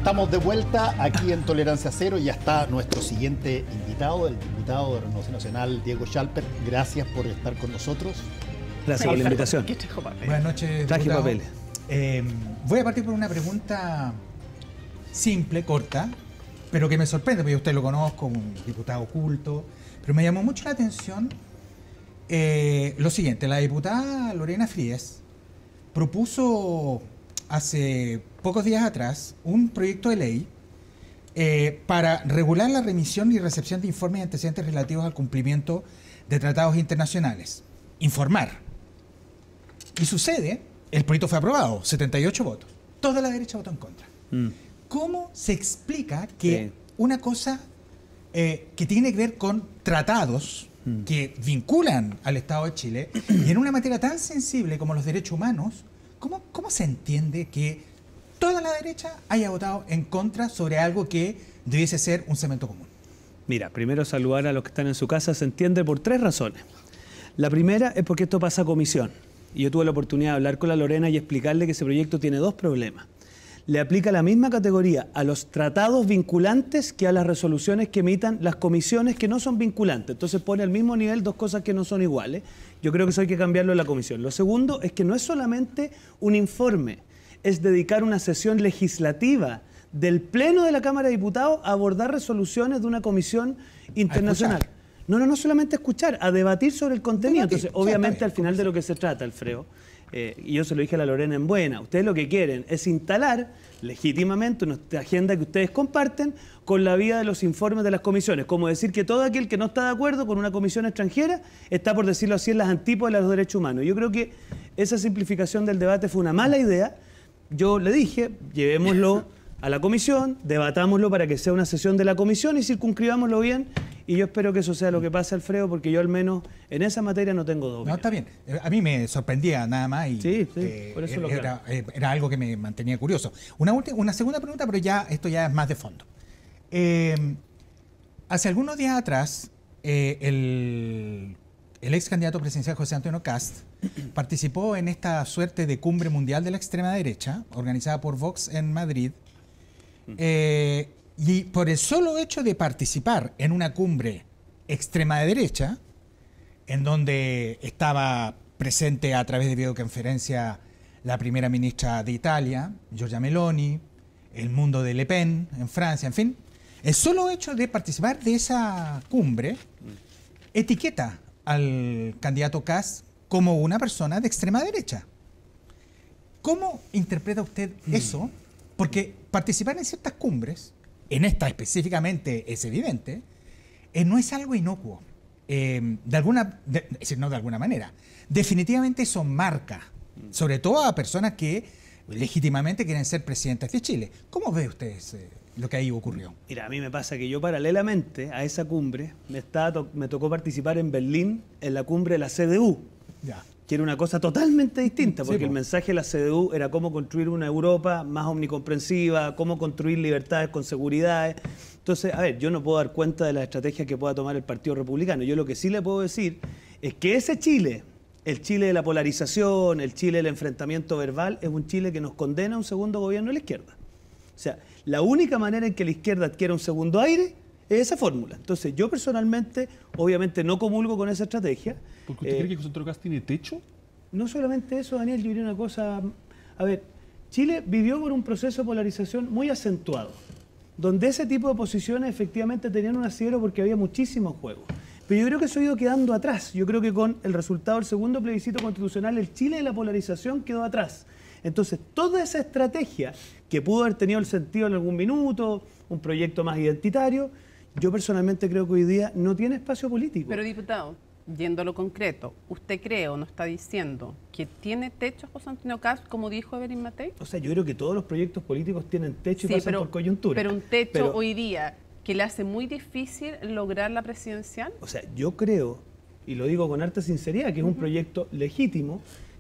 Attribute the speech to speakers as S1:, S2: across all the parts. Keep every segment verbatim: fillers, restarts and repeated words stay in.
S1: Estamos de vuelta aquí en Tolerancia Cero. Ya está nuestro siguiente invitado, el diputado de Renovación Nacional, Diego Schalper. Gracias por estar con nosotros.
S2: Gracias sí, por la invitación.
S3: Buenas noches,
S2: Traje
S3: diputado.
S2: papeles.
S3: Eh, voy a partir por una pregunta simple, corta, pero que me sorprende, porque usted lo conozco, un diputado culto, pero me llamó mucho la atención eh, lo siguiente. La diputada Lorena Fríes propuso hace pocos días atrás un proyecto de ley eh, para regular la remisión y recepción de informes y antecedentes relativos al cumplimiento de tratados internacionales. Informar. Y sucede, el proyecto fue aprobado, setenta y ocho votos. Toda la derecha votó en contra. Mm. ¿Cómo se explica que sí. una cosa eh, que tiene que ver con tratados mm. que vinculan al Estado de Chile y en una materia tan sensible como los derechos humanos, ¿cómo, cómo se entiende que toda la derecha haya votado en contra sobre algo que debiese ser un cemento común?
S2: Mira, primero saludar a los que están en su casa. Se entiende por tres razones. La primera es porque esto pasa a comisión. Y yo tuve la oportunidad de hablar con la Lorena y explicarle que ese proyecto tiene dos problemas. Le aplica la misma categoría a los tratados vinculantes que a las resoluciones que emitan las comisiones que no son vinculantes. Entonces pone al mismo nivel dos cosas que no son iguales. Yo creo que eso hay que cambiarlo en la comisión. Lo segundo es que no es solamente un informe, es dedicar una sesión legislativa del Pleno de la Cámara de Diputados a abordar resoluciones de una comisión internacional. No, no, no solamente escuchar, a debatir sobre el contenido. Entonces, obviamente, al final de lo que se trata, Alfredo, eh, y yo se lo dije a la Lorena en buena, ustedes lo que quieren es instalar legítimamente una agenda que ustedes comparten con la vía de los informes de las comisiones. Como decir que todo aquel que no está de acuerdo con una comisión extranjera está, por decirlo así, en las antípodas de los derechos humanos. Yo creo que esa simplificación del debate fue una mala idea. Yo le dije, llevémoslo a la comisión, debatámoslo para que sea una sesión de la comisión y circunscribámoslo bien. Y yo espero que eso sea lo que pase, Alfredo, porque yo al menos en esa materia no tengo dudas.
S3: No, está bien. A mí me sorprendía nada más y
S2: sí, sí,
S3: eh,
S2: por eso lo
S3: era, era algo que me mantenía curioso. Una, última, una segunda pregunta, pero ya esto ya es más de fondo. Eh, hace algunos días atrás, eh, el, el ex candidato presidencial José Antonio Kast participó en esta suerte de cumbre mundial de la extrema derecha, organizada por Vox en Madrid. Eh, Y por el solo hecho de participar en una cumbre extrema de derecha, en donde estaba presente a través de videoconferencia la primera ministra de Italia, Giorgia Meloni, el mundo de Le Pen en Francia, en fin, el solo hecho de participar de esa cumbre etiqueta al candidato Kast como una persona de extrema derecha. ¿Cómo interpreta usted eso? Porque participar en ciertas cumbres, en esta específicamente es evidente, eh, no es algo inocuo. Eh, de alguna, de, es decir, no de alguna manera. Definitivamente eso marca, sobre todo a personas que legítimamente quieren ser presidentes de Chile. ¿Cómo ve usted eh, lo que ahí ocurrió?
S2: Mira, a mí me pasa que yo paralelamente a esa cumbre me, estaba to me tocó participar en Berlín en la cumbre de la C D U. Ya. Que era una cosa totalmente distinta, porque sí, el mensaje de la C D U era cómo construir una Europa más omnicomprensiva, cómo construir libertades con seguridad. Entonces, a ver, yo no puedo dar cuenta de las estrategias que pueda tomar el Partido Republicano. Yo lo que sí le puedo decir es que ese Chile, el Chile de la polarización, el Chile del enfrentamiento verbal, es un Chile que nos condena a un segundo gobierno de la izquierda. O sea, la única manera en que la izquierda adquiera un segundo aire es esa fórmula. Entonces, yo personalmente, obviamente, no comulgo con esa estrategia.
S4: ¿Porque usted eh, cree que José Antonio Kast tiene techo?
S2: No solamente eso, Daniel, yo diría una cosa. A ver, Chile vivió por un proceso de polarización muy acentuado, donde ese tipo de posiciones efectivamente tenían un asidero porque había muchísimos juegos. Pero yo creo que eso ha ido quedando atrás. Yo creo que con el resultado del segundo plebiscito constitucional, el Chile de la polarización quedó atrás. Entonces, toda esa estrategia que pudo haber tenido el sentido en algún minuto, un proyecto más identitario, yo personalmente creo que hoy día no tiene espacio político.
S5: Pero, diputado, yendo a lo concreto, ¿usted cree o no está diciendo que tiene techo José Antonio Kast, como dijo Evelyn Matei?
S2: O sea, yo creo que todos los proyectos políticos tienen techo y sí, pasan
S5: pero,
S2: por coyuntura.
S5: Pero un techo
S2: pero,
S5: hoy día que le hace muy difícil lograr la presidencial.
S2: O sea, yo creo, y lo digo con harta sinceridad, que es un proyecto legítimo,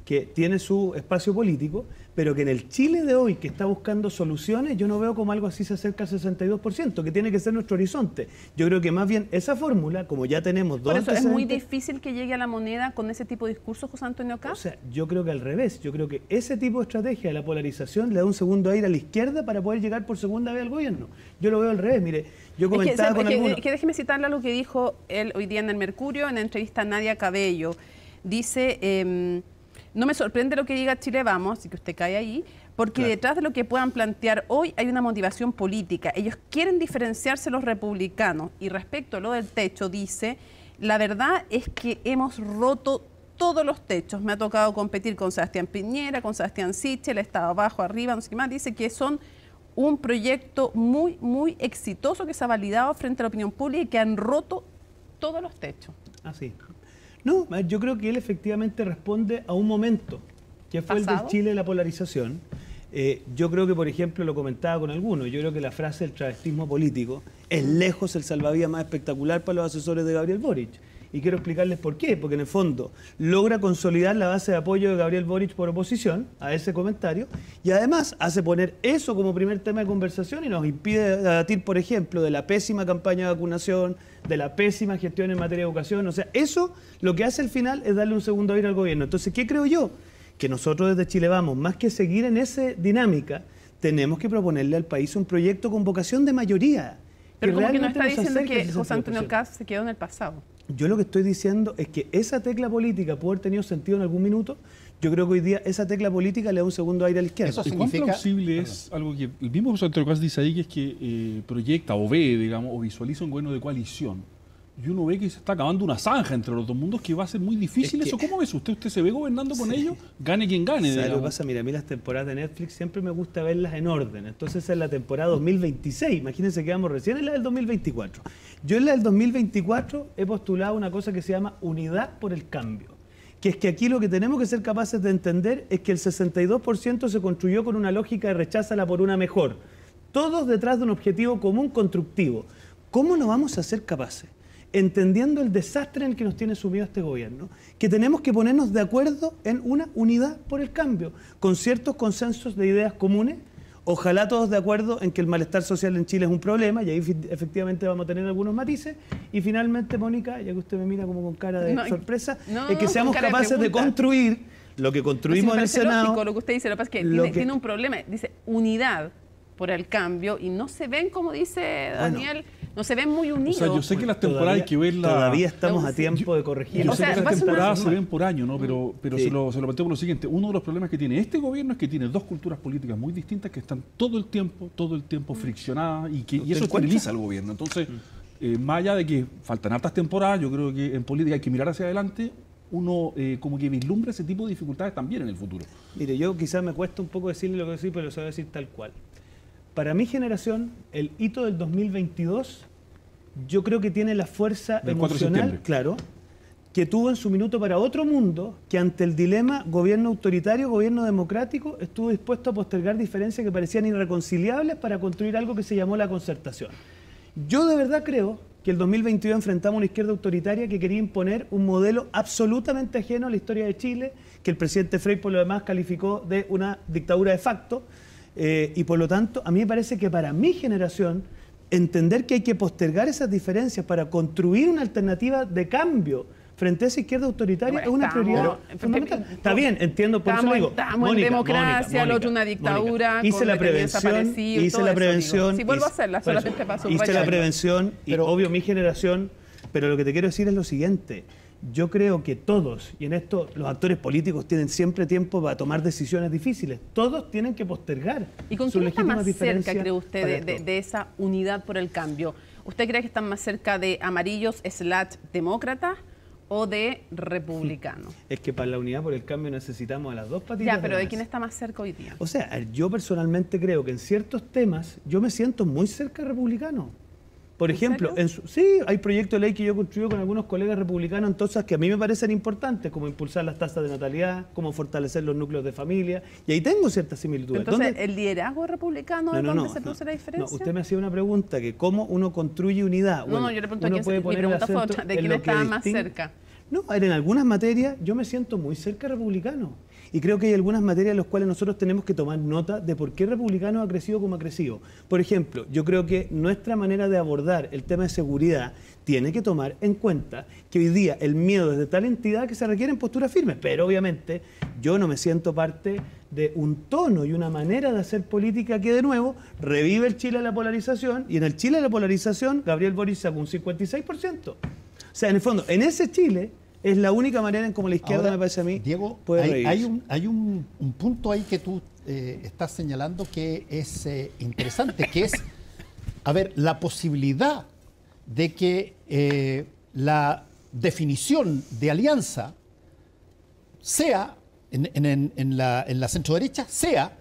S2: que tiene su espacio político, pero que en el Chile de hoy, que está buscando soluciones, yo no veo como algo así se acerca al sesenta y dos por ciento, que tiene que ser nuestro horizonte. Yo creo que más bien esa fórmula, como ya tenemos dos
S5: Por eso es muy
S2: antecedentes,
S5: difícil que llegue a la moneda con ese tipo de discursos, José Antonio Caz.
S2: o sea, yo creo que al revés, yo creo que ese tipo de estrategia de la polarización le da un segundo aire a la izquierda para poder llegar por segunda vez al gobierno. Yo lo veo al revés, mire, yo comentaba
S5: es que,
S2: con
S5: es que,
S2: algunos...
S5: que déjeme citarle lo que dijo él hoy día en el Mercurio, en la entrevista a Nadia Cabello. Dice, eh, no me sorprende lo que diga Chile Vamos, así que usted cae ahí, porque
S2: Claro.
S5: detrás de lo que puedan plantear hoy hay una motivación política. Ellos quieren diferenciarse los republicanos. Y respecto a lo del techo, dice, la verdad es que hemos roto todos los techos. Me ha tocado competir con Sebastián Piñera, con Sebastián Sichel, estado abajo, arriba, no sé qué más. Dice que son un proyecto muy, muy exitoso que se ha validado frente a la opinión pública y que han roto todos los techos.
S2: Ah, sí. No, yo creo que él efectivamente responde a un momento, que fue el
S5: ¿Pasado?
S2: del Chile de la polarización. Eh, yo creo que, por ejemplo, lo comentaba con algunos, yo creo que la frase del travestismo político es lejos el salvavidas más espectacular para los asesores de Gabriel Boric. Y quiero explicarles por qué, porque en el fondo logra consolidar la base de apoyo de Gabriel Boric por oposición a ese comentario y además hace poner eso como primer tema de conversación y nos impide debatir, por ejemplo, de la pésima campaña de vacunación, de la pésima gestión en materia de educación. O sea, eso lo que hace al final es darle un segundo aire al gobierno. Entonces, ¿qué creo yo? Que nosotros desde Chile Vamos, más que seguir en esa dinámica, tenemos que proponerle al país un proyecto con vocación de mayoría.
S5: Pero como que no
S2: realmente
S5: está
S2: nos
S5: diciendo
S2: acerque
S5: que
S2: al
S5: José
S2: sesenta y dos por ciento.
S5: Antonio Caz se quedó en el pasado.
S2: Yo lo que estoy diciendo es que esa tecla política puede haber tenido sentido en algún minuto. Yo creo que hoy día esa tecla política le da un segundo aire a la izquierda.
S1: Eso
S4: ¿Y cuán
S1: significa-
S4: plausible es algo que el mismo José Antonio Caz dice ahí, que es que eh, proyecta o ve, digamos, o visualiza un gobierno de coalición? Y uno ve que se está acabando una zanja entre los dos mundos que va a ser muy difícil
S2: Es que-
S4: eso. ¿Cómo ves usted? ¿Usted se ve gobernando con
S2: Sí.
S4: ellos? Gane quien gane,
S2: ¿Sabes lo que
S4: digamos.
S2: pasa? Mira, a mí las temporadas de Netflix siempre me gusta verlas en orden. Entonces esa es la temporada dos mil veintiséis. Imagínense que vamos recién en la del dos mil veinticuatro. Yo en la del dos mil veinticuatro he postulado una cosa que se llama unidad por el cambio. Que es que aquí lo que tenemos que ser capaces de entender es que el sesenta y dos por ciento se construyó con una lógica de recházala por una mejor. Todos detrás de un objetivo común constructivo. ¿Cómo no vamos a ser capaces? Entendiendo el desastre en el que nos tiene sumido este gobierno, que tenemos que ponernos de acuerdo en una unidad por el cambio, con ciertos consensos de ideas comunes, ojalá todos de acuerdo en que el malestar social en Chile es un problema, y ahí efectivamente vamos a tener algunos matices, y finalmente, Mónica, ya que usted me mira como con cara de
S5: No,
S2: sorpresa,
S5: no,
S2: es que
S5: con
S2: seamos
S5: cara de
S2: capaces de
S5: pregunta.
S2: construir lo que
S5: Sí,
S2: construimos
S5: me
S2: en el
S5: parece
S2: Senado.
S5: lógico lo que usted dice, lo que pasa es que
S2: lo
S5: tiene,
S2: que-
S5: tiene un problema. Dice unidad por el cambio y no se ven, como dice Daniel, no se ven muy
S4: O
S5: unidos.
S4: sea, yo sé que las temporadas hay que verlas.
S2: Todavía estamos a
S5: Sí.
S2: tiempo de corregir.
S4: Yo
S5: O
S4: sé
S5: sea,
S4: que
S5: va
S4: las
S5: a ser una-
S4: temporadas se ven por año, ¿no? Pero, pero
S2: Sí.
S4: se, lo, se lo planteo por lo siguiente. Uno de los problemas que tiene este gobierno es que tiene dos culturas políticas muy distintas que están todo el tiempo, todo el tiempo friccionadas y, que, y
S2: ¿Usted
S4: eso
S2: encuentra?
S4: esteriliza al gobierno. Entonces, eh, más allá de que faltan hartas temporadas, yo creo que en política hay que mirar hacia adelante. Uno eh, como que vislumbra ese tipo de dificultades también en el futuro.
S2: Mire, yo quizás me cuesta un poco decirle lo que decir, pero lo voy a decir tal cual. Para mi generación, el hito del dos mil veintidós, yo creo que tiene la fuerza
S4: Del cuatro de
S2: emocional,
S4: septiembre.
S2: claro, que tuvo en su minuto para otro mundo, que ante el dilema gobierno autoritario, gobierno democrático, estuvo dispuesto a postergar diferencias que parecían irreconciliables para construir algo que se llamó la concertación. Yo de verdad creo que el dos mil veintidós enfrentamos una izquierda autoritaria que quería imponer un modelo absolutamente ajeno a la historia de Chile, que el presidente Frei por lo demás calificó de una dictadura de facto, eh, y por lo tanto a mí me parece que para mi generación entender que hay que postergar esas diferencias para construir una alternativa de cambio frente a esa izquierda autoritaria
S5: Bueno,
S2: es una
S5: estamos-
S2: prioridad
S5: pero-
S2: fundamental.
S5: pero-
S2: Está bien, entiendo, por eso
S5: Estamos-
S2: le digo.
S5: estamos en
S2: Mónica,
S5: democracia, el
S2: Mónica,
S5: otro una
S2: Mónica,
S5: dictadura,
S2: Mónica, hice
S5: con
S2: la
S5: detenidos
S2: prevención,
S5: desaparecidos,
S2: hice
S5: todo
S2: la
S5: eso,
S2: prevención.
S5: digo. Sí, vuelvo a
S2: hice-
S5: hacerla,
S2: por eso,
S5: solamente para
S2: Hice la
S5: subrayarlo.
S2: prevención y
S1: Pero-
S2: obvio mi generación, pero lo que te quiero decir es lo siguiente. Yo creo que todos, y en esto los actores políticos tienen siempre tiempo para tomar decisiones difíciles, todos tienen que postergar
S5: ¿Y con
S2: sus
S5: quién está
S2: legítimas
S5: más cerca,
S2: diferencias
S5: cree usted,
S2: para
S5: de, de-
S2: esto.
S5: de esa unidad por el cambio? ¿Usted cree que están más cerca de amarillos slash demócratas o de republicanos?
S2: Es que para la unidad por el cambio necesitamos a las dos patitas.
S5: Ya, pero
S2: la
S5: ¿de
S2: mesa.
S5: quién está más cerca hoy día?
S2: O sea, yo personalmente creo que en ciertos temas yo me siento muy cerca de republicano. Por
S5: ¿En
S2: ejemplo,
S5: serio?
S2: en su- sí, hay proyectos de ley que yo he construido con algunos colegas republicanos en cosas que a mí me parecen importantes, como impulsar las tasas de natalidad, como fortalecer los núcleos de familia, y ahí tengo ciertas similitudes.
S5: Entonces,
S2: ¿Dónde-
S5: ¿el liderazgo republicano
S2: No,
S5: es
S2: no,
S5: donde
S2: no,
S5: se produce
S2: no.
S5: la diferencia?
S2: No, usted me hacía una pregunta, que cómo uno construye unidad.
S5: No,
S2: Bueno,
S5: no, yo le pregunto a
S2: uno
S5: quién se-
S2: puede
S5: mi
S2: poner el
S5: pregunta fue
S2: acento
S5: otra, ¿de
S2: en
S5: quién
S2: lo que
S5: estaba más
S2: distingue-
S5: cerca?
S2: No, a ver, en algunas materias yo me siento muy cerca republicano. Y creo que hay algunas materias en las cuales nosotros tenemos que tomar nota de por qué Republicano ha crecido como ha crecido. Por ejemplo, yo creo que nuestra manera de abordar el tema de seguridad tiene que tomar en cuenta que hoy día el miedo es de tal entidad que se requieren posturas firmes, pero obviamente yo no me siento parte de un tono y una manera de hacer política que de nuevo revive el Chile de la polarización, y en el Chile de la polarización Gabriel Boric sacó un cincuenta y seis por ciento. O sea, en el fondo, en ese Chile es la única manera en como la izquierda,
S1: ahora,
S2: me parece a mí,
S1: Diego,
S2: puede
S1: hay,
S2: reírse.
S1: hay, un, hay un, un punto ahí que tú eh, estás señalando que es eh, interesante, que es, a ver, la posibilidad de que eh, la definición de alianza sea, en, en, en la, en la centroderecha, sea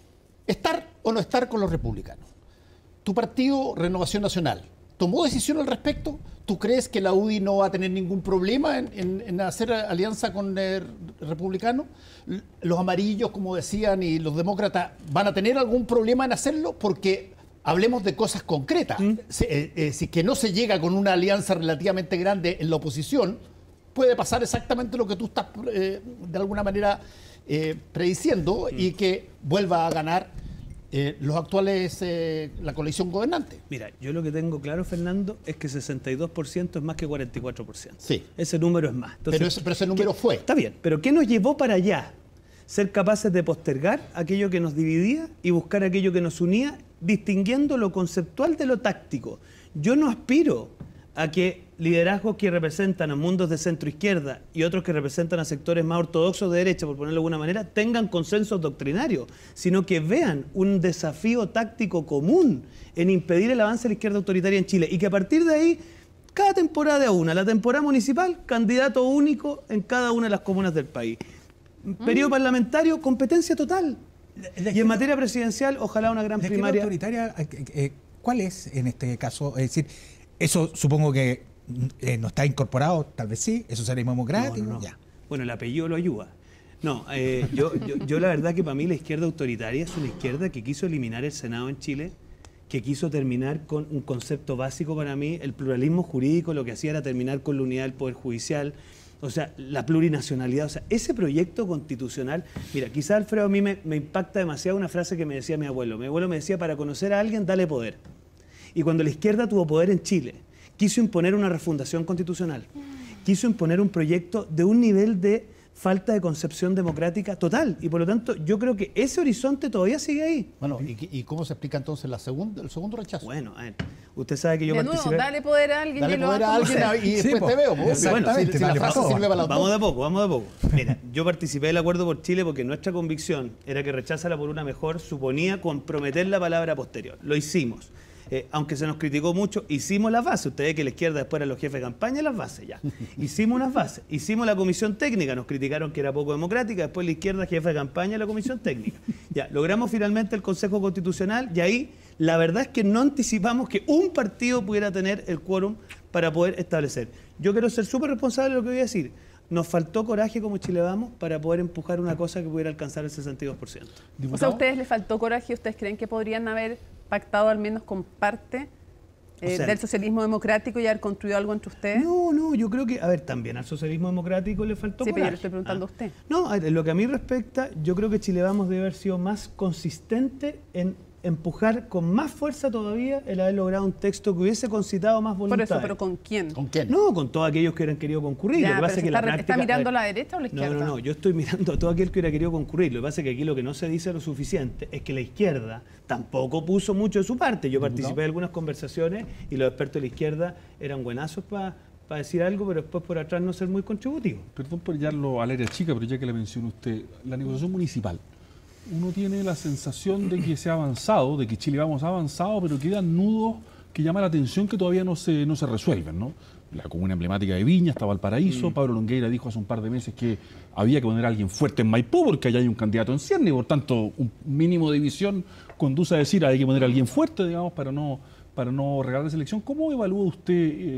S1: estar o no estar con los republicanos. Tu partido, Renovación Nacional, ¿tomó decisión al respecto? ¿Tú crees que la U D I no va a tener ningún problema en, en, en hacer alianza con el republicano? Los amarillos, como decían, y los demócratas, ¿van a tener algún problema en hacerlo? Porque hablemos de cosas concretas. ¿Mm? Si, eh, eh, si que no se llega con una alianza relativamente grande en la oposición, puede pasar exactamente lo que tú estás eh, de alguna manera eh, prediciendo, ¿Mm? Y que vuelva a ganar Eh, los actuales, eh, la coalición gobernante.
S2: Mira, yo lo que tengo claro, Fernando, es que sesenta y dos por ciento es más que cuarenta y cuatro por ciento.
S1: Sí.
S2: Ese número es más. Entonces,
S1: pero, ese, pero ese número
S2: ¿qué,
S1: fue.
S2: Está bien, pero ¿qué nos llevó para allá? Ser capaces de postergar aquello que nos dividía y buscar aquello que nos unía, distinguiendo lo conceptual de lo táctico. Yo no aspiro a que liderazgos que representan a mundos de centro-izquierda y otros que representan a sectores más ortodoxos de derecha, por ponerlo de alguna manera, tengan consensos doctrinarios, sino que vean un desafío táctico común en impedir el avance de la izquierda autoritaria en Chile, y que a partir de ahí, cada temporada de una, la temporada municipal, candidato único en cada una de las comunas del país. Periodo mm. parlamentario, competencia total. La, la y en materia presidencial, ojalá una gran
S3: la
S2: primaria.
S3: Autoritaria, eh, ¿cuál es en este caso? Es decir, eso supongo que eh, no está incorporado, tal vez sí, es socialismo democrático.
S2: No, no, no.
S3: Ya.
S2: Bueno, el apellido lo ayuda. No, eh, yo, yo, yo la verdad que para mí la izquierda autoritaria es una izquierda que quiso eliminar el Senado en Chile, que quiso terminar con un concepto básico para mí, el pluralismo jurídico, lo que hacía era terminar con la unidad del Poder Judicial, o sea, la plurinacionalidad, o sea, ese proyecto constitucional. Mira, quizás, Alfredo, a mí me, me impacta demasiado una frase que me decía mi abuelo. Mi abuelo me decía, para conocer a alguien, dale poder. Y cuando la izquierda tuvo poder en Chile, quiso imponer una refundación constitucional, quiso imponer un proyecto de un nivel de falta de concepción democrática total. Y por lo tanto, yo creo que ese horizonte todavía sigue ahí.
S1: Bueno, ¿y, y cómo se explica entonces la segunda, el segundo rechazo?
S2: Bueno, a ver, usted sabe que yo
S5: de
S2: participé...
S5: nuevo, dale poder a alguien.
S1: Dale poder a alguien y después
S3: sí,
S1: te veo.
S3: pues,
S1: Bueno, si, si la frase
S2: vamos,
S1: sirve para las
S2: vamos
S1: dos.
S2: de a poco, vamos de a poco. Mira, yo participé del Acuerdo por Chile porque nuestra convicción era que recházala por una mejor suponía comprometer la palabra posterior. Lo hicimos. Eh, aunque se nos criticó mucho, hicimos las bases. Usted ve que la izquierda después eran los jefes de campaña, las bases ya. Hicimos unas bases. Hicimos la comisión técnica, nos criticaron que era poco democrática, después la izquierda, jefe de campaña, la comisión técnica. Ya, logramos finalmente el Consejo Constitucional y ahí la verdad es que no anticipamos que un partido pudiera tener el quórum para poder establecer. Yo quiero ser súper responsable de lo que voy a decir. Nos faltó coraje como Chile Vamos para poder empujar una cosa que pudiera alcanzar el sesenta y dos por ciento.
S5: O sea, ¿a ustedes les faltó coraje? ¿Ustedes creen que podrían haber pactado al menos con parte eh, o sea, del socialismo democrático y haber construido algo entre ustedes?
S2: No, no, yo creo que, a ver, también al socialismo democrático le faltó
S5: sí,
S2: coraje.
S5: pero yo le estoy preguntando
S2: ah.
S5: a usted.
S2: No, a ver, en lo que a mí respecta, yo creo que Chile Vamos debe haber sido más consistente en empujar con más fuerza todavía el haber logrado un texto que hubiese concitado más voluntad.
S5: Por eso, pero ¿con quién?
S1: ¿Con quién?
S2: No, con todos aquellos que hubieran querido concurrir.
S5: Ya,
S2: lo que pasa es que
S5: está,
S2: la práctica,
S5: ¿está mirando
S2: a ver,
S5: a la derecha o a la izquierda?
S2: No, no, no, yo estoy mirando a todo aquel que hubiera querido concurrir. Lo que pasa es que aquí lo que no se dice lo suficiente es que la izquierda tampoco puso mucho de su parte. Yo participé no. de algunas conversaciones y los expertos de la izquierda eran buenazos para pa decir algo, pero después por atrás no ser muy contributivos.
S4: Perdón por llevarlo al área chica, pero ya que le mencionó usted, la negociación municipal. Uno tiene la sensación de que se ha avanzado, de que Chile Vamos ha avanzado, pero quedan nudos que llaman la atención que todavía no se, no se resuelven, ¿no? La comuna emblemática de Viña, estaba Valparaíso, mm. Pablo Longueira dijo hace un par de meses que había que poner a alguien fuerte en Maipú porque allá hay un candidato en cierne y por tanto un mínimo de división conduce a decir hay que poner a alguien fuerte, digamos, para no, para no regalar esa elección. ¿Cómo evalúa usted eh,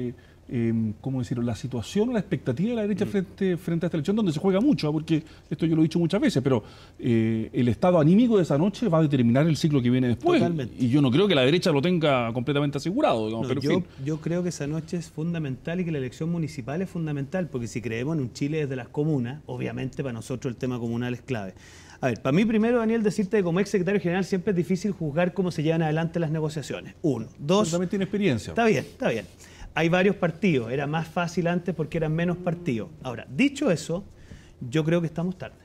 S4: eh, ¿cómo decirlo?, la situación o la expectativa de la derecha mm. frente, frente a esta elección, donde se juega mucho, porque esto yo lo he dicho muchas veces, pero eh, el estado anímico de esa noche va a determinar el ciclo que viene después. Totalmente. Y yo no creo que la derecha lo tenga completamente asegurado. Digamos,
S2: no,
S4: pero
S2: yo,
S4: en fin.
S2: yo creo que esa noche es fundamental y que la elección municipal es fundamental, porque si creemos en un Chile desde las comunas, obviamente para nosotros el tema comunal es clave. A ver, para mí primero, Daniel, decirte que como ex secretario general siempre es difícil juzgar cómo se llevan adelante las negociaciones. Uno. Dos.
S4: También tiene experiencia.
S2: Está bien, está bien. Hay varios partidos, era más fácil antes porque eran menos partidos. Ahora, dicho eso, yo creo que estamos tarde.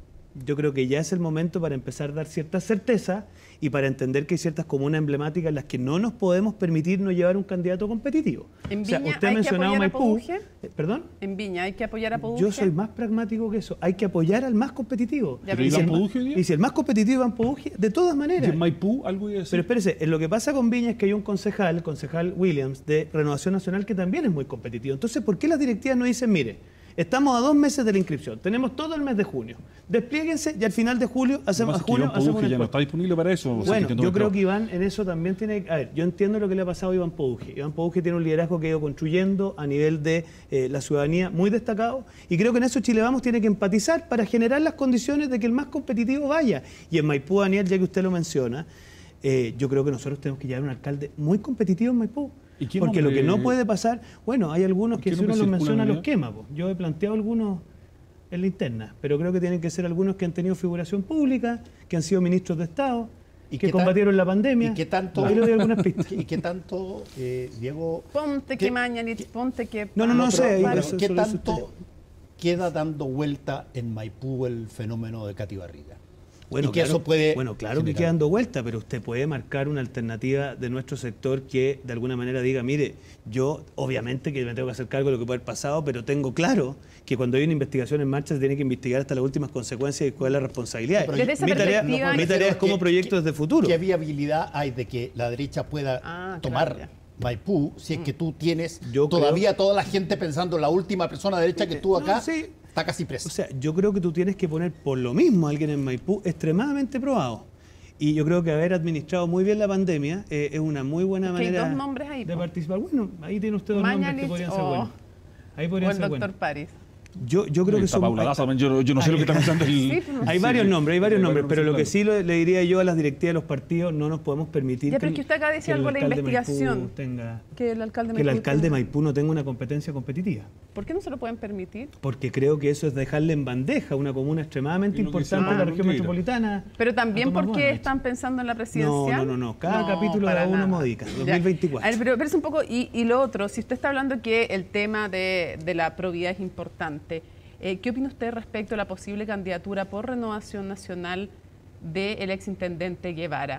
S2: Yo creo que ya es el momento para empezar a dar cierta certeza y para entender que hay ciertas comunas emblemáticas en las que no nos podemos permitir no llevar un candidato competitivo.
S5: En
S2: o sea,
S5: Viña
S2: usted ha
S5: hay
S2: mencionado
S5: que apoyar
S2: Maipú.
S5: a Poduje.
S2: Eh, ¿Perdón?
S5: En Viña hay que apoyar a Poduje.
S2: Yo soy más pragmático que eso. Hay que apoyar al más competitivo.
S5: Ya,
S2: y,
S5: pero
S2: si el,
S4: Poduje,
S2: y si el más competitivo va en Poduje, de todas maneras.
S4: ¿Y en Maipú algo iba a decir?
S2: Pero espérese, en lo que pasa con Viña es que hay un concejal, el concejal Williams, de Renovación Nacional, que también es muy competitivo. Entonces, ¿por qué las directivas no dicen, mire, estamos a dos meses de la inscripción, tenemos todo el mes de junio, desplieguense y al final de julio hacemos, a junio,
S4: Iván
S2: hacemos
S4: Poduje ya no está disponible para eso?
S2: Bueno, yo creo que Iván en eso también tiene... A ver, yo entiendo lo que le ha pasado a Iván Poduje. Iván Poduje tiene un liderazgo que ha ido construyendo a nivel de eh, la ciudadanía muy destacado y creo que en eso Chile Vamos tiene que empatizar para generar las condiciones de que el más competitivo vaya. Y en Maipú, Daniel, ya que usted lo menciona, eh, yo creo que nosotros tenemos que llevar un alcalde muy competitivo en Maipú. Porque nombre? Lo que no puede pasar, bueno, hay algunos que si uno los menciona los quema. Po. Yo he planteado algunos en la interna, pero creo que tienen que ser algunos que han tenido figuración pública, que han sido ministros de Estado, y que combatieron tan, la pandemia.
S1: ¿Y qué tanto,
S2: ahí le doy algunas pistas.
S1: ¿Y qué tanto, eh, Diego?
S5: Ponte que Mañalich, ponte que...
S2: No, no, no, no sé.
S1: Pero, pero, ¿qué tanto queda dando vuelta en Maipú el fenómeno de Katy Barriga?
S2: Bueno,
S1: y que
S2: claro,
S1: eso puede
S2: bueno, claro que queda dando vuelta, pero usted puede marcar una alternativa de nuestro sector que de alguna manera diga, mire, yo obviamente que me tengo que hacer cargo de lo que puede haber pasado, pero tengo claro que cuando hay una investigación en marcha se tiene que investigar hasta las últimas consecuencias y cuál es la responsabilidad.
S5: Desde esa
S2: mi tarea,
S5: perspectiva,
S2: mi tarea es como proyectos de futuro.
S1: ¿Qué viabilidad hay de que la derecha pueda
S5: ah,
S1: tomar
S5: claro,
S1: Maipú si es que tú tienes
S2: yo
S1: todavía
S2: creo,
S1: toda la gente pensando, la última persona derecha que estuvo acá?
S2: No, sí.
S1: Está casi preso.
S2: O sea, yo creo que tú tienes que poner por lo mismo a alguien en Maipú extremadamente probado. Y yo creo que haber administrado muy bien la pandemia eh, es una muy buena
S5: es que
S2: manera
S5: hay dos nombres ahí,
S2: de
S5: po.
S2: participar. Bueno, ahí tiene usted dos
S5: Mañalich
S2: nombres que podrían ser
S5: o,
S2: buenos. Ahí podrían
S5: o el
S2: ser
S5: doctor
S2: buenos.
S5: París.
S2: Yo, yo creo que son...
S4: Paula Daza, yo, yo no sé lo que está pensando el...
S5: Sí, pues,
S2: hay
S5: sí,
S2: varios
S5: sí.
S2: nombres, hay varios
S4: Hay
S2: nombres,
S4: varios
S2: pero lo que
S4: nombres,
S2: sí lo- le diría yo a las directivas de los partidos, no nos podemos permitir
S5: Ya, pero
S2: que,
S5: es que usted acaba de decir
S2: que el
S5: algo de la
S2: alcalde Maipú
S5: investigación.
S2: tenga-
S5: Que el alcalde
S2: que el
S5: Maipú
S2: alcalde
S5: tenga-
S2: Maipú no tenga una competencia competitiva.
S5: ¿Por qué no se lo pueden permitir?
S2: Porque creo que eso es dejarle en bandeja una comuna extremadamente
S4: Y lo que
S2: importante
S4: se
S2: en la
S4: llama
S2: región
S4: mentira.
S2: metropolitana.
S5: Pero también
S2: a Tomás
S5: porque
S2: Buenrich.
S5: están pensando en la
S2: No,
S5: presidencia.
S2: no, no, no. Cada
S5: No,
S2: capítulo
S5: para
S2: da uno
S5: nada.
S2: modica.
S5: Ya.
S2: dos mil veinticuatro.
S5: A ver, pero, pero es un poco, y, y lo otro, si usted está hablando que el tema de, de la probidad es importante, eh, ¿qué opina usted respecto a la posible candidatura por Renovación Nacional del exintendente Guevara?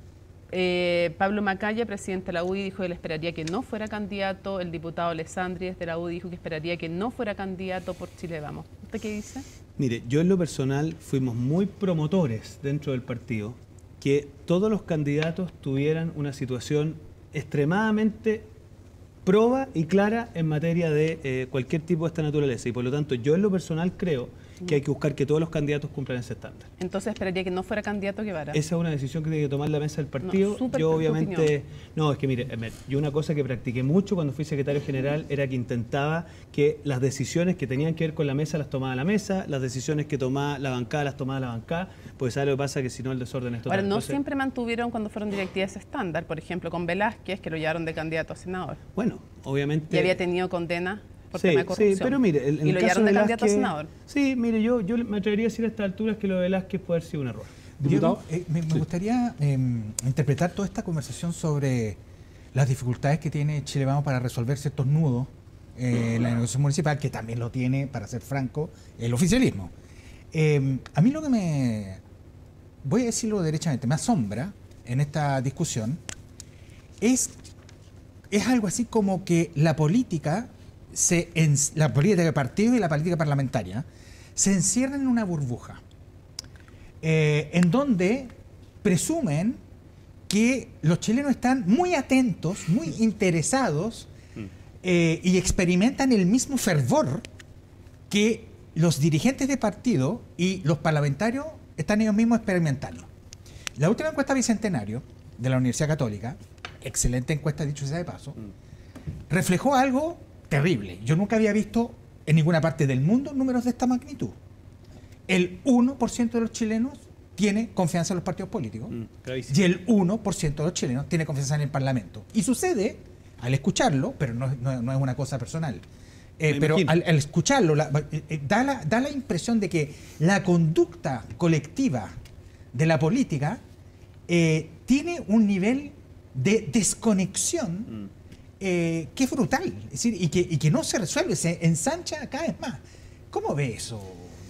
S5: Eh, Pablo Macaya, presidente de la U D I, dijo que él esperaría que no fuera candidato. El diputado Alessandri desde la U D I dijo que esperaría que no fuera candidato por Chile Vamos. ¿Usted qué dice?
S2: Mire, yo en lo personal fuimos muy promotores dentro del partido que todos los candidatos tuvieran una situación extremadamente proba y clara en materia de eh, cualquier tipo de esta naturaleza. Y por lo tanto, yo en lo personal creo que hay que buscar que todos los candidatos cumplan ese estándar.
S5: Entonces esperaría que no fuera candidato Guevara.
S2: Esa es una decisión que tiene que tomar la mesa del partido.
S5: No, súper
S2: yo
S5: tu
S2: obviamente,
S5: opinión.
S2: no, es que mire, yo una cosa que practiqué mucho cuando fui secretario general era que intentaba que las decisiones que tenían que ver con la mesa las tomaba la mesa, las decisiones que tomaba la bancada las tomaba la bancada, pues sabe lo que pasa que si no el desorden es total.
S5: Ahora, no
S2: Entonces,
S5: siempre mantuvieron cuando fueron directivas estándar, por ejemplo, con Velázquez, que lo llevaron de candidato a senador.
S2: bueno, obviamente.
S5: Y había tenido condena por
S2: Sí,
S5: tema de corrupción.
S2: sí, pero mire, en, en
S5: y
S2: el
S5: lo
S2: caso
S5: llevaron de
S2: de
S5: candidato a
S2: Velázquez-
S5: senador.
S2: Sí, mire, yo, yo me atrevería a decir a estas alturas que lo de Velázquez puede haber sido un error.
S3: Diego,
S4: Diputado.
S3: eh, me, me gustaría eh, interpretar toda esta conversación sobre las dificultades que tiene Chile Vamos para resolver ciertos nudos eh, en la negociación municipal, que también lo tiene, para ser franco, el oficialismo. Eh, a mí lo que me, voy a decirlo derechamente, me asombra en esta discusión es, es algo así como que la política, se, en, la política de partido y la política parlamentaria se encierran en una burbuja. Eh, en donde presumen que los chilenos están muy atentos, muy interesados eh, y experimentan el mismo fervor que los dirigentes de partido y los parlamentarios están ellos mismos experimentando. La última encuesta Bicentenario de la Universidad Católica, excelente encuesta dicho sea de paso, reflejó algo terrible. Yo nunca había visto en ninguna parte del mundo números de esta magnitud. El uno por ciento de los chilenos tiene confianza en los partidos políticos
S2: Mm,
S3: y el uno por ciento de los chilenos tiene confianza en el Parlamento. Y sucede, al escucharlo, pero no, no, no es una cosa personal, eh, pero al, al escucharlo la, eh, da, la, da la impresión de que la conducta colectiva de la política eh, tiene un nivel de desconexión mm. eh, que es brutal, es decir, y que, y que no se resuelve, se ensancha cada vez más. ¿Cómo ve eso?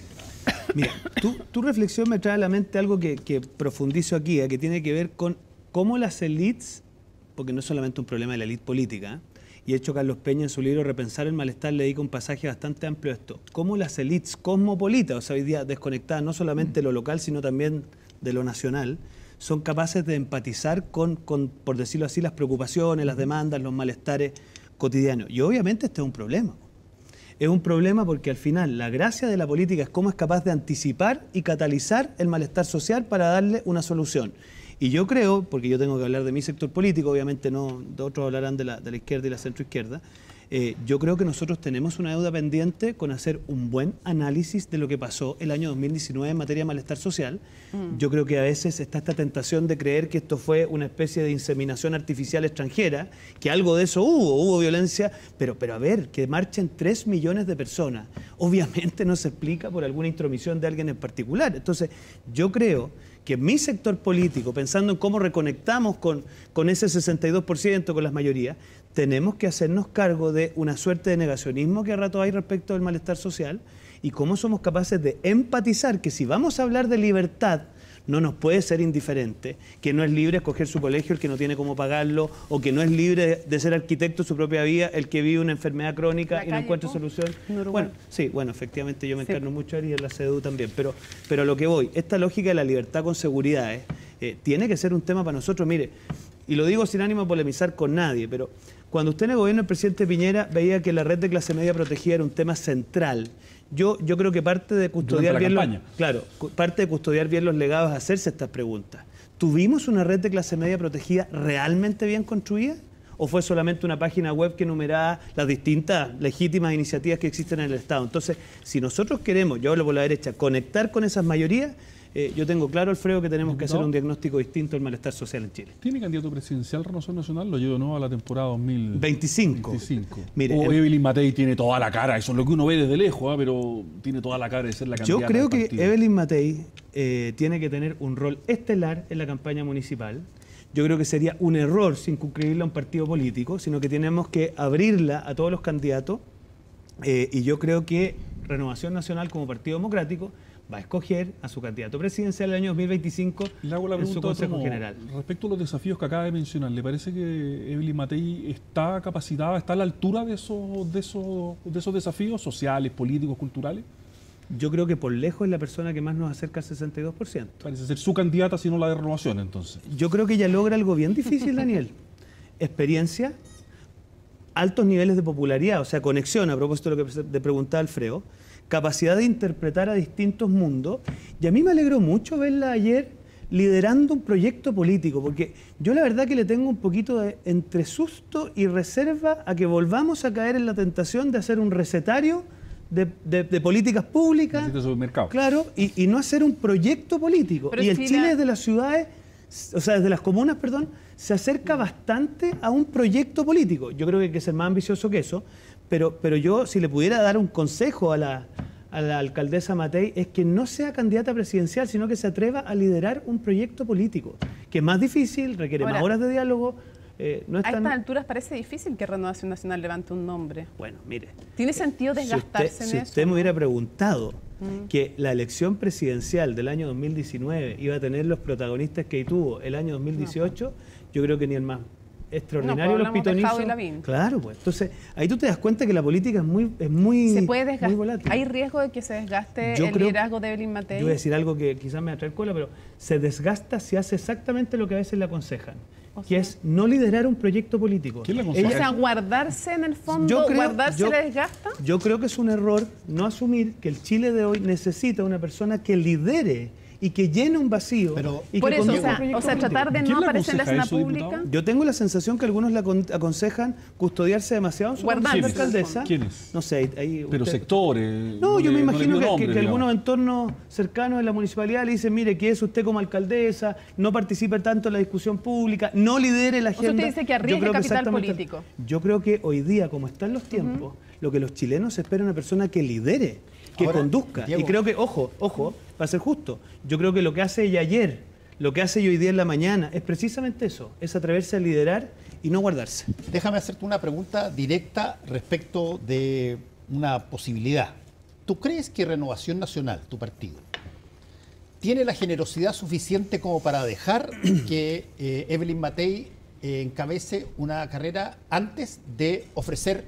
S2: Mira, tu, tu reflexión me trae a la mente algo que, que profundizo aquí, ¿eh? Que tiene que ver con cómo las élites, porque no es solamente un problema de la élite política, ¿eh? Y de hecho Carlos Peña en su libro Repensar el Malestar le dedica un pasaje bastante amplio a esto, cómo las élites cosmopolitas, o sea, hoy día desconectadas no solamente de lo local, sino también de lo nacional, son capaces de empatizar con, con, por decirlo así, las preocupaciones, las demandas, los malestares cotidianos. Y obviamente este es un problema. Es un problema porque al final la gracia de la política es cómo es capaz de anticipar y catalizar el malestar social para darle una solución. Y yo creo, porque yo tengo que hablar de mi sector político, obviamente no, de otros hablarán de la, de la izquierda y la centroizquierda, eh, yo creo que nosotros tenemos una deuda pendiente con hacer un buen análisis de lo que pasó el año dos mil diecinueve en materia de malestar social. Mm. Yo creo que a veces está esta tentación de creer que esto fue una especie de inseminación artificial extranjera, que algo de eso hubo, hubo violencia, pero, pero a ver, que marchen tres millones de personas, obviamente no se explica por alguna intromisión de alguien en particular. Entonces, yo creo que mi sector político, pensando en cómo reconectamos con, con ese sesenta y dos por ciento, con las mayorías, tenemos que hacernos cargo de una suerte de negacionismo que a rato hay respecto del malestar social y cómo somos capaces de empatizar que si vamos a hablar de libertad, no nos puede ser indiferente, que no es libre escoger su colegio el que no tiene cómo pagarlo, o que no es libre de ser arquitecto de su propia vida el que vive una enfermedad crónica y no encuentra solución. Bueno, sí, bueno, efectivamente yo me sí. encarno mucho ahí y en la C D U también, pero, pero a lo que voy, esta lógica de la libertad con seguridad eh, eh, tiene que ser un tema para nosotros, mire, y lo digo sin ánimo de polemizar con nadie, pero cuando usted en el gobierno del presidente Piñera veía que la red de clase media protegida era un tema central, Yo, yo creo que parte de custodiar bien los, claro, parte de custodiar bien los legados es hacerse estas preguntas. ¿Tuvimos una red de clase media protegida realmente bien construida? ¿O fue solamente una página web que enumeraba las distintas legítimas iniciativas que existen en el Estado? Entonces, si nosotros queremos, yo hablo por la derecha, conectar con esas mayorías, eh, yo tengo claro, Alfredo, que tenemos que hacer un diagnóstico distinto del malestar social en Chile.
S4: ¿Tiene candidato presidencial Renovación Nacional? Lo llevo nuevo a la temporada dos mil veinticinco.
S2: Mire,
S4: o el... Evelyn Matei tiene toda la cara, eso es lo que uno ve desde lejos, ¿eh? Pero tiene toda la cara de ser la candidata.
S2: Yo creo que Evelyn Matei eh, tiene que tener un rol estelar en la campaña municipal. Yo creo que sería un error circunscribirla a un partido político, sino que tenemos que abrirla a todos los candidatos eh, y yo creo que Renovación Nacional como Partido Democrático va a escoger a su candidato presidencial el año dos mil veinticinco
S4: Le hago la
S2: en su Consejo
S4: como,
S2: General.
S4: Respecto a los desafíos que acaba de mencionar, ¿le parece que Evelyn Matei está capacitada, está a la altura de esos, de esos, de esos desafíos sociales, políticos, culturales?
S2: Yo creo que por lejos es la persona que más nos acerca al sesenta y dos por ciento.
S4: Parece ser su candidata, si no la de Renovación, entonces.
S2: Yo creo que ella logra algo bien difícil, Daniel. Experiencia, altos niveles de popularidad, o sea, conexión, a propósito de lo que te preguntaba Alfredo, capacidad de interpretar a distintos mundos. Y a mí me alegró mucho verla ayer liderando un proyecto político, porque yo la verdad que le tengo un poquito de entre susto y reserva a que volvamos a caer en la tentación de hacer un recetario de, de, de políticas públicas, claro, y, y no hacer un proyecto político. Pero y el Chile, Chile desde las ciudades, o sea, desde las comunas, perdón, se acerca bastante a un proyecto político. Yo creo que hay que ser más ambicioso que eso, pero, pero yo, si le pudiera dar un consejo a la, a la alcaldesa Matei, es que no sea candidata presidencial, sino que se atreva a liderar un proyecto político, que es más difícil, requiere Ahora, más horas de diálogo. Eh, no es
S5: a
S2: tan...
S5: estas alturas parece difícil que Renovación Nacional levante un nombre.
S2: Bueno, mire.
S5: ¿Tiene sentido desgastarse
S2: si usted,
S5: en
S2: si
S5: eso?
S2: Si usted me hubiera preguntado
S5: mm.
S2: que la elección presidencial del año dos mil diecinueve iba a tener los protagonistas que tuvo el año dos mil dieciocho, no, pues. yo creo que ni el más extraordinario
S5: no,
S2: los pitonizos. Claro, pues. Entonces, ahí tú te das cuenta que la política es muy, es muy,
S5: se puede desgastar.
S2: muy volátil.
S5: ¿Hay riesgo de que se desgaste
S2: yo
S5: el
S2: creo,
S5: liderazgo de Evelyn Matei?
S2: Yo voy a decir algo que quizás me atrae el cola, pero se desgasta si hace exactamente lo que a veces le aconsejan. O sea, que es no liderar un proyecto político.
S5: ¿Quién le aconseja? O sea, guardarse en el fondo, yo creo, guardarse yo, le desgasta.
S2: Yo creo que es un error no asumir que el Chile de hoy necesita una persona que lidere y que llene un vacío.
S1: Pero,
S2: y
S5: por
S2: que
S5: eso, o
S2: conduzca un
S5: sea,
S2: proyecto
S5: o sea,
S2: político.
S5: tratar de
S4: ¿Quién
S5: no
S4: le
S5: aparecer en la
S4: aconseja
S5: escena
S4: eso,
S5: pública.
S4: diputado?
S2: Yo tengo la sensación que algunos la acon- aconsejan custodiarse demasiado en su
S5: Guardarse.
S2: condición de alcaldesa.
S4: ¿Quiénes?
S2: No sé, ahí- ahí
S4: Pero
S2: usted-
S4: sectores.
S2: No, yo
S4: le-
S2: me
S4: no le
S2: imagino
S4: pido
S2: que,
S4: nombre,
S2: que- que
S4: digamos.
S2: algunos entornos cercanos de la municipalidad le dicen, mire, que es usted como alcaldesa, no participe tanto en la discusión pública, no lidere la
S5: sea, usted
S2: agenda.
S5: dice que
S2: Yo
S5: arriesgue
S2: creo
S5: capital
S2: exactamente-
S5: político.
S2: Yo creo que hoy día, como están los tiempos, lo que los chilenos esperan es una persona que lidere, que
S1: Ahora,
S2: conduzca.
S1: Diego.
S2: Y creo que, ojo, ojo, para ser justo, yo creo que lo que hace ella ayer, lo que hace ella hoy día en la mañana, es precisamente eso, es atreverse a liderar y no guardarse.
S1: Déjame hacerte una pregunta directa respecto de una posibilidad. ¿Tú crees que Renovación Nacional, tu partido, tiene la generosidad suficiente como para dejar que eh, Evelyn Matei eh, encabece una carrera antes de ofrecer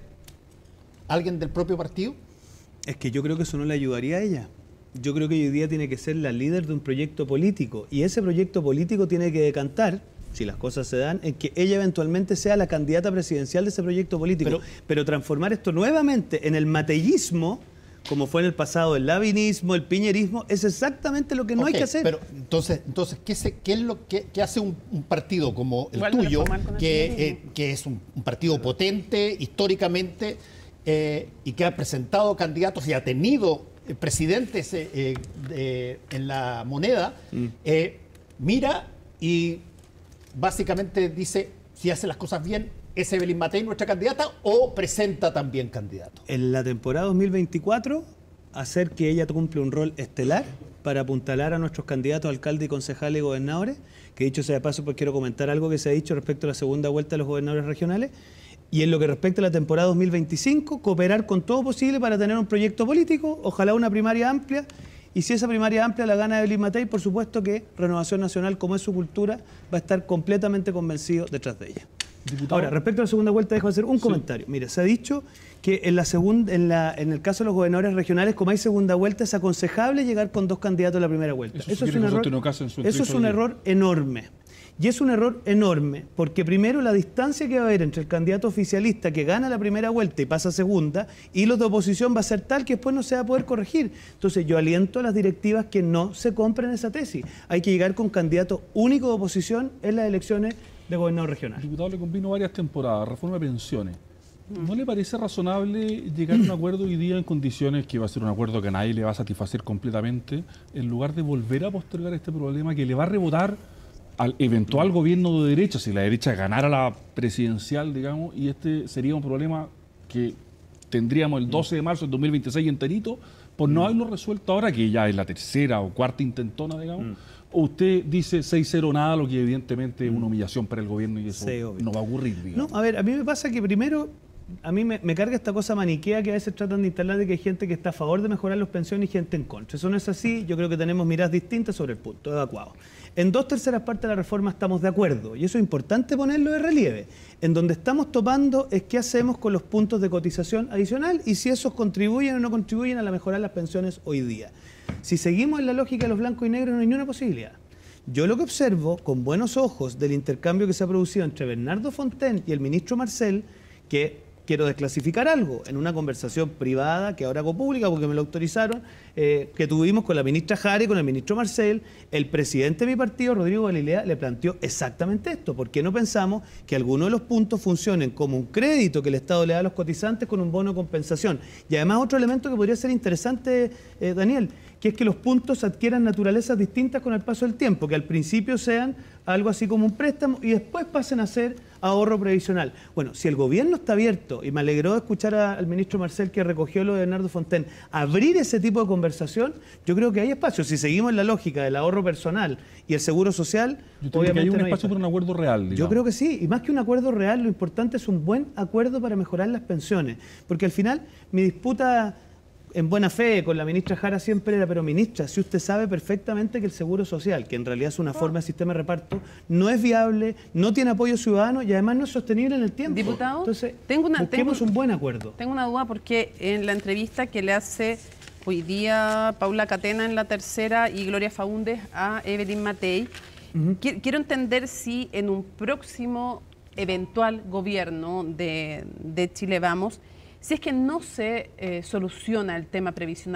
S1: a alguien del propio partido?
S2: Es que yo creo que eso no le ayudaría a ella. Yo creo que hoy día tiene que ser la líder de un proyecto político y ese proyecto político tiene que decantar, si las cosas se dan, en que ella eventualmente sea la candidata presidencial de ese proyecto político. Pero, pero transformar esto nuevamente en el mateísmo, como fue en el pasado el lavinismo, el piñerismo, es exactamente lo que no
S1: Ok,
S2: hay que hacer.
S1: Pero entonces, entonces ¿qué, se, qué es lo que, qué hace un, un partido como el
S5: Igual no le
S1: tuyo,
S5: fue mal con el
S1: que,
S5: piñerismo.
S1: eh, que es un, un partido potente históricamente eh, y que ha presentado candidatos y ha tenido eh, presidentes eh, eh, de- en la moneda,
S2: Mm.
S1: eh, mira y básicamente dice si hace las cosas bien, ¿es Evelyn Matei nuestra candidata o presenta también candidatos?
S2: En la temporada dos mil veinticuatro, hacer que ella cumple un rol estelar para apuntalar a nuestros candidatos a alcalde y concejales y gobernadores, que dicho sea de paso, pues quiero comentar algo que se ha dicho respecto a la segunda vuelta de los gobernadores regionales, y en lo que respecta a la temporada dos mil veinticinco, cooperar con todo posible para tener un proyecto político, ojalá una primaria amplia, y si esa primaria amplia la gana Evelyn Matei, por supuesto que Renovación Nacional, como es su cultura, va a estar completamente convencido detrás de ella.
S4: Diputado.
S2: Ahora, respecto a la segunda vuelta, dejo de hacer un
S4: Sí.
S2: comentario. Mira, se ha dicho que en, la segunda, en, la, en el caso de los gobernadores regionales, como hay segunda vuelta, es aconsejable llegar con dos candidatos a la primera vuelta.
S4: Eso sí
S2: es
S4: quiere
S2: un
S4: José
S2: error,
S4: Antonio Casa en su
S2: eso es
S4: escrito
S2: un
S4: ayer.
S2: error enorme. Y es un error enorme, porque primero la distancia que va a haber entre el candidato oficialista que gana la primera vuelta y pasa a segunda, y los de oposición va a ser tal que después no se va a poder corregir. Entonces yo aliento a las directivas que no se compren esa tesis. Hay que llegar con candidato único de oposición en las elecciones de gobernador regional.
S4: Diputado, le convino varias temporadas, reforma de pensiones. ¿No le parece razonable llegar a un acuerdo hoy día en condiciones que va a ser un acuerdo que a nadie le va a satisfacer completamente, en lugar de volver a postergar este problema que le va a rebotar al eventual gobierno de derecha, si la derecha ganara la presidencial, digamos, y este sería un problema que tendríamos el doce de marzo del dos mil veintiséis enterito, por no haberlo resuelto ahora, que ya es la tercera o cuarta intentona, digamos? ¿O usted dice seis cero nada, lo que evidentemente es una humillación para el gobierno y eso
S2: Sí, obvio.
S4: no va a ocurrir, digamos?
S2: No, a ver, a mí me pasa que primero, a mí me, me carga esta cosa maniquea que a veces tratan de instalar de que hay gente que está a favor de mejorar las pensiones y gente en contra. Eso no es así, yo creo que tenemos miradas distintas sobre el punto, evacuado. En dos terceras partes de la reforma estamos de acuerdo, y eso es importante ponerlo de relieve. En donde estamos topando es qué hacemos con los puntos de cotización adicional y si esos contribuyen o no contribuyen a la mejorar las pensiones hoy día. Si seguimos en la lógica de los blancos y negros, no hay ni una posibilidad. Yo lo que observo con buenos ojos del intercambio que se ha producido entre Bernardo Fontaine y el ministro Marcel, que quiero desclasificar algo, en una conversación privada que ahora hago pública porque me lo autorizaron, eh, que tuvimos con la ministra Jare, con el ministro Marcel, el presidente de mi partido, Rodrigo Galilea, le planteó exactamente esto. ¿Por qué no pensamos que algunos de los puntos funcionen como un crédito que el Estado le da a los cotizantes con un bono de compensación? Y además otro elemento que podría ser interesante, eh, Daniel, que es que los puntos adquieran naturalezas distintas con el paso del tiempo, que al principio sean algo así como un préstamo y después pasen a ser ahorro previsional. Bueno, si el gobierno está abierto, y me alegró escuchar a- al ministro Marcel que recogió lo de Bernardo Fontaine, abrir ese tipo de conversación, yo creo que hay espacio. Si seguimos en la lógica del ahorro personal y el seguro social,
S4: Yo tengo que
S2: obviamente
S4: hay un
S2: no hay
S4: espacio para un acuerdo real, digamos.
S2: Yo creo que sí, y más que un acuerdo real, lo importante es un buen acuerdo para mejorar las pensiones. Porque al final, mi disputa en buena fe con la ministra Jara siempre era, pero ministra, si usted sabe perfectamente que el seguro social, que en realidad es una forma de sistema de reparto, no es viable, no tiene apoyo ciudadano y además no es sostenible en el tiempo.
S5: Diputado,
S2: Entonces,
S5: tengo una-
S2: busquemos
S5: tengo-
S2: un buen acuerdo.
S5: Tengo una duda porque en la entrevista que le hace hoy día Paula Catena en La Tercera y Gloria Faúndez a Evelyn Matei, qui- quiero entender si en un próximo eventual gobierno de, de Chile Vamos, si es que no se eh, soluciona el tema previsional,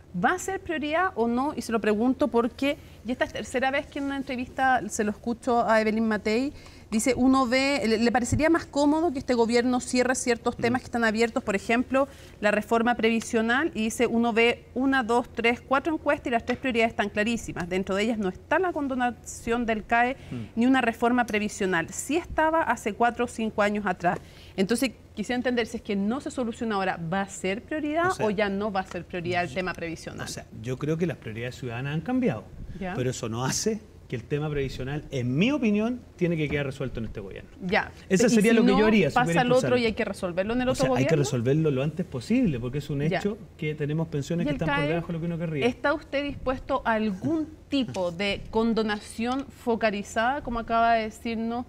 S5: ¿Va a ser prioridad o no? Y se lo pregunto porque, y esta es tercera vez que en una entrevista se lo escucho a Evelyn Matei, dice, uno ve, le, le parecería más cómodo que este gobierno cierre ciertos temas que están abiertos, por ejemplo, la reforma previsional, y dice, uno ve una, dos, tres, cuatro encuestas y las tres prioridades están clarísimas. Dentro de ellas no está la condonación del C A E mm. ni una reforma previsional. Sí estaba hace cuatro o cinco años atrás. Entonces, quisiera entender si es que no se soluciona ahora, ¿va a ser prioridad o, sea, o ya no va a ser prioridad el tema previsional?
S2: O sea, yo creo que las prioridades ciudadanas han cambiado, ¿ya? Pero eso no hace que el tema previsional, en mi opinión, tiene que quedar resuelto en este gobierno.
S5: Ya.
S2: Eso sería si lo que
S5: no,
S2: yo haría.
S5: Pasa al otro y hay que resolverlo en el
S2: o
S5: otro
S2: sea,
S5: gobierno.
S2: Hay que resolverlo lo antes posible, porque es un hecho ya. que tenemos pensiones que están C A E, por debajo de lo que uno querría.
S5: ¿Está usted dispuesto a algún tipo de condonación focalizada, como acaba de decirnos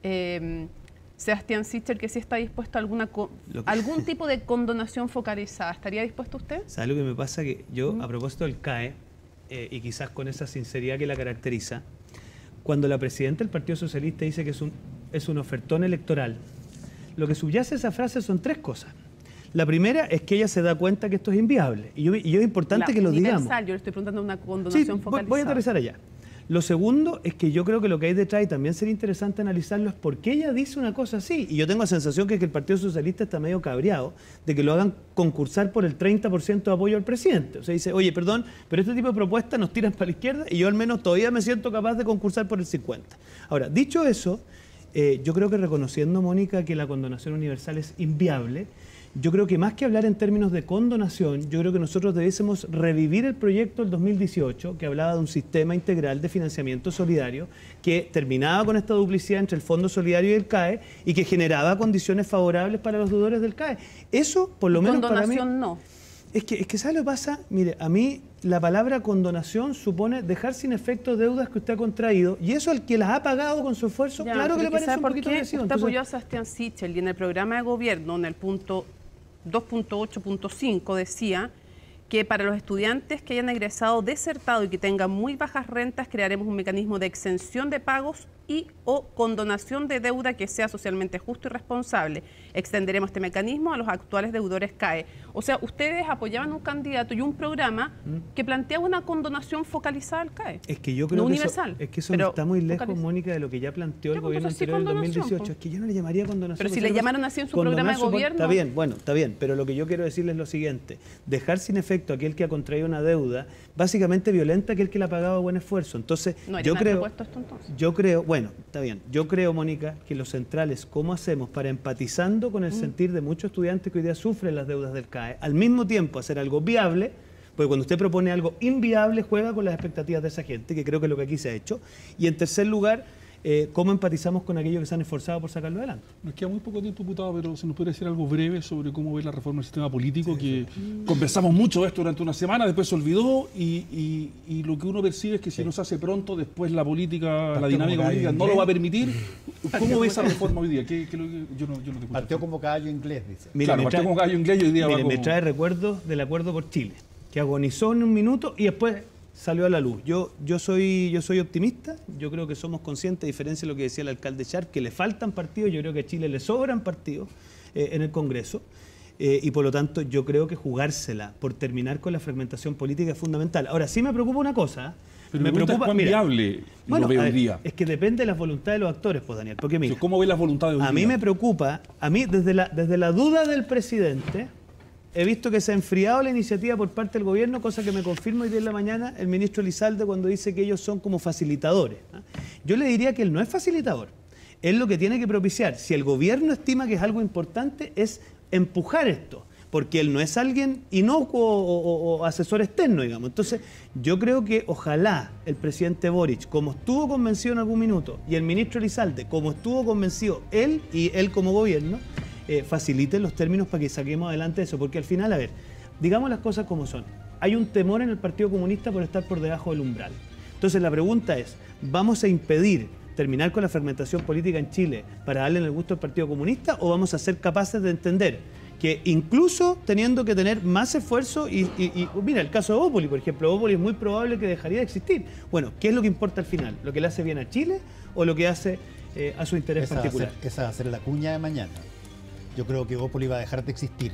S5: eh, Sebastián Sichel, que sí está dispuesto a alguna que... algún tipo de condonación focalizada? ¿Estaría dispuesto usted?
S2: ¿Sabe lo que me pasa? Que yo, mm. a propósito del C A E, eh, y quizás con esa sinceridad que la caracteriza, cuando la presidenta del Partido Socialista dice que es un, es un ofertón electoral, lo que subyace a esa frase son tres cosas. La primera es que ella se da cuenta que esto es inviable. Y yo, y yo es importante la que lo digamos.
S5: Yo le estoy preguntando una condonación
S2: sí,
S5: focalizada.
S2: Voy a aterrizar allá. Lo segundo es que yo creo que lo que hay detrás, y también sería interesante analizarlo, es por qué ella dice una cosa así. Y yo tengo la sensación que, que el Partido Socialista está medio cabreado de que lo hagan concursar por el treinta por ciento de apoyo al presidente. O sea, dice, oye, perdón, pero este tipo de propuestas nos tiran para la izquierda y yo al menos todavía me siento capaz de concursar por el cincuenta por ciento. Ahora, dicho eso, eh, yo creo que reconociendo, Mónica, que la condonación universal es inviable, yo creo que más que hablar en términos de condonación, yo creo que nosotros debiésemos revivir el proyecto del dos mil dieciocho, que hablaba de un sistema integral de financiamiento solidario que terminaba con esta duplicidad entre el Fondo Solidario y el C A E y que generaba condiciones favorables para los deudores del C A E. Eso, por lo menos para mí...
S5: Condonación no.
S2: Es que, es que ¿sabe lo que pasa? Mire, a mí la palabra condonación supone dejar sin efecto deudas que usted ha contraído, y eso al que las ha pagado con su esfuerzo, ya, claro que le parece un poquito agresivo.
S5: Usted apoyó a Sebastián Sichel y en el programa de gobierno, en el punto dos punto ocho punto cinco, decía que para los estudiantes que hayan egresado desertado y que tengan muy bajas rentas, crearemos un mecanismo de exención de pagos y o condonación de deuda que sea socialmente justo y responsable. Extenderemos este mecanismo a los actuales deudores C A E. O sea, ustedes apoyaban un candidato y un programa ¿Mm? que planteaba una condonación focalizada al C A E.
S2: Es que yo creo
S5: no
S2: que
S5: universal,
S2: eso, es que eso no está muy lejos, focalizado. Mónica, de lo que ya planteó el gobierno anterior en dos mil dieciocho. Pues. Es que yo no le llamaría condonación.
S5: Pero si le llamaron así en su programa de gobierno.
S2: Está bien, bueno, está bien, pero lo que yo quiero decirles es lo siguiente. Dejar sin efecto a aquel que ha contraído una deuda, básicamente violenta a aquel que la ha pagado a buen esfuerzo. Entonces,
S5: no,
S2: yo creo,
S5: esto, entonces.
S2: yo creo, bueno, está bien, yo creo, Mónica, que los centrales, ¿cómo hacemos para, empatizando con el mm. sentir de muchos estudiantes que hoy día sufren las deudas del C A E, al mismo tiempo hacer algo viable? Porque cuando usted propone algo inviable, juega con las expectativas de esa gente, que creo que es lo que aquí se ha hecho. Y en tercer lugar, eh, ¿cómo empatizamos con aquellos que se han esforzado por sacarlo adelante?
S4: Nos queda muy poco tiempo, diputado, pero se nos puede decir algo breve sobre cómo ve la reforma del sistema político, sí, que sí. conversamos mucho de esto durante una semana, después se olvidó, y, y, y lo que uno percibe es que si sí. no se hace pronto, después la política, Partió la dinámica política no lo va a permitir. ¿Cómo ve esa reforma hoy día? ¿Qué, qué, yo, no, yo no te
S1: Partió como caballo inglés, dice.
S2: Mire,
S4: claro, partió
S2: trae,
S4: como caballo inglés y hoy día
S2: mire,
S4: va como...
S2: me trae recuerdos del Acuerdo por Chile, que agonizó en un minuto y después salió a la luz. Yo, yo, soy, yo soy optimista, yo creo que somos conscientes, a diferencia de lo que decía el alcalde Sharp, que le faltan partidos, yo creo que a Chile le sobran partidos eh, en el Congreso, eh, y por lo tanto yo creo que jugársela por terminar con la fragmentación política es fundamental. Ahora, sí me preocupa una cosa.
S4: Pero
S2: me
S4: preocupa cuán
S2: mira,
S4: viable
S2: bueno,
S4: lo veo
S2: hoy
S4: hoy día.
S2: Es que depende de las voluntades de los actores, pues, Daniel. Porque mira,
S4: ¿cómo ve las voluntades hoy día?
S2: A mí me preocupa, a mí desde la, desde la duda del presidente, he visto que se ha enfriado la iniciativa por parte del gobierno, cosa que me confirma hoy día en la mañana el ministro Elizalde cuando dice que ellos son como facilitadores. Yo le diría que él no es facilitador. Él lo que tiene que propiciar, si el gobierno estima que es algo importante, es empujar esto, porque él no es alguien inocuo o, o, o asesor externo, digamos. Entonces, yo creo que ojalá el presidente Boric, como estuvo convencido en algún minuto, y el ministro Elizalde, como estuvo convencido él y él como gobierno, Eh, faciliten los términos para que saquemos adelante eso, porque al final, a ver, digamos las cosas como son. Hay un temor en el Partido Comunista por estar por debajo del umbral. Entonces la pregunta es, ¿vamos a impedir terminar con la fragmentación política en Chile para darle el gusto al Partido Comunista, o vamos a ser capaces de entender que incluso teniendo que tener más esfuerzo, y, y, y mira, el caso de Bópoli, por ejemplo, Bópoli es muy probable que dejaría de existir. Bueno, ¿qué es lo que importa al final? ¿Lo que le hace bien a Chile o lo que hace eh, a su interés
S1: esa
S2: particular?
S1: Va a ser, esa va a ser la cuña de mañana. Yo creo que Bópoli va a dejar de existir.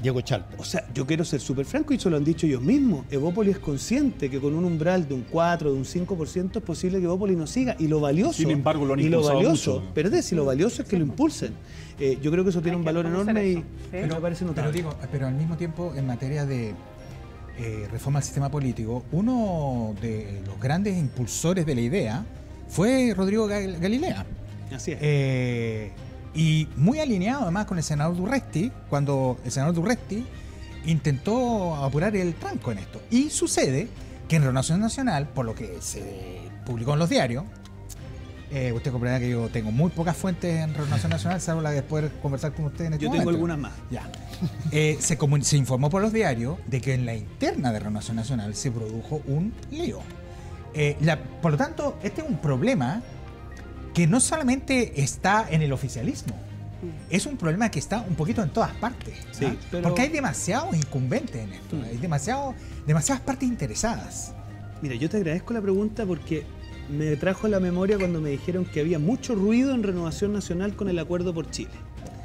S1: Diego Chalper.
S2: O sea, yo quiero ser súper franco y eso lo han dicho ellos mismos. Evópolis es consciente que con un umbral de un cuatro, de un cinco por ciento es posible que Evópolis no siga. Y lo valioso,
S4: Sin embargo, lo han
S2: y lo
S4: impulsado
S2: valioso,
S4: mucho.
S2: Perdé, si lo valioso es que lo impulsen. Eh, yo creo que eso tiene
S5: Hay
S2: un
S5: que
S2: valor
S5: reconocer
S2: enorme y,
S5: eso, sí.
S2: y me parece
S3: Pero
S2: notable.
S3: digo, pero al mismo tiempo, en materia de eh, reforma al sistema político, uno de los grandes impulsores de la idea fue Rodrigo Gal- Galilea.
S2: Así es.
S3: Eh, y muy alineado además con el senador Durresti, cuando el senador Durresti intentó apurar el tranco en esto. Y sucede que en Renovación Nacional, por lo que se publicó en los diarios, eh, usted comprenderá que yo tengo muy pocas fuentes en Renovación Nacional, salvo la de poder conversar con usted en este
S2: Yo tengo
S3: momento.
S2: algunas más.
S3: Ya. Eh, se, comun- se informó por los diarios de que en la interna de Renovación Nacional se produjo un lío. Eh, la- por lo tanto, este es un problema que no solamente está en el oficialismo, es un problema que está un poquito en todas partes.
S2: Sí,
S3: ¿ah?
S2: pero-
S3: Porque hay demasiados incumbentes en esto,
S2: Mm.
S3: hay demasiado, demasiadas partes interesadas.
S2: Mira, yo te agradezco la pregunta porque me trajo a la memoria cuando me dijeron que había mucho ruido en Renovación Nacional con el Acuerdo por Chile.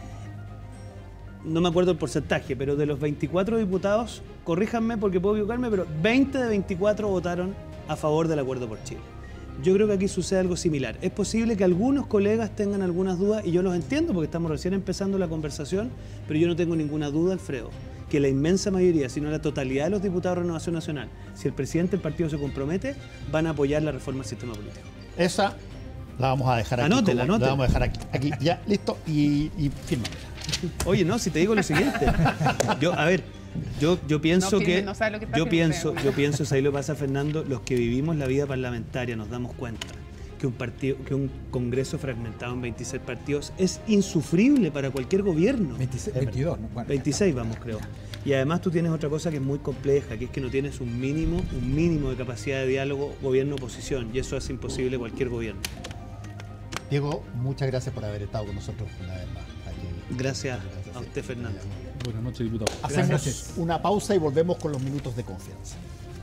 S2: No me acuerdo el porcentaje, pero de los veinticuatro diputados, corríjanme porque puedo equivocarme, pero veinte de veinticuatro votaron a favor del Acuerdo por Chile. Yo creo que aquí sucede algo similar. Es posible que algunos colegas tengan algunas dudas, y yo los entiendo porque estamos recién empezando la conversación, pero yo no tengo ninguna duda, Alfredo, que la inmensa mayoría, si no la totalidad de los diputados de Renovación Nacional, si el presidente del partido se compromete, van a apoyar la reforma del sistema político.
S1: Esa la vamos a dejar aquí.
S2: Anótela,
S1: como-
S2: anótela.
S1: La vamos a dejar aquí. Aquí, ya, listo. Y, y fírmamela.
S2: Oye, no, si te digo lo siguiente. Yo, a ver, yo, yo pienso
S5: No,
S2: que.
S5: firme, no sabe lo que está
S2: yo
S5: firme,
S2: pienso,
S5: bueno.
S2: yo pienso, ahí lo pasa Fernando, los que vivimos la vida parlamentaria nos damos cuenta que un partido, que un congreso fragmentado en veintiséis partidos es insufrible para cualquier gobierno.
S3: veintiséis, veintidós, ¿no? Bueno,
S2: veintiséis vamos, creo. Y además tú tienes otra cosa que es muy compleja, que es que no tienes un mínimo, un mínimo de capacidad de diálogo gobierno-oposición, y eso hace imposible cualquier gobierno.
S1: Diego, muchas gracias por haber estado con nosotros una vez más aquí.
S2: Gracias
S1: Gracias,
S2: a
S1: sí.
S2: usted, Fernando.
S4: Buenas noches, diputado.
S1: Hacemos
S3: Gracias.
S1: una pausa y volvemos con los minutos de confianza.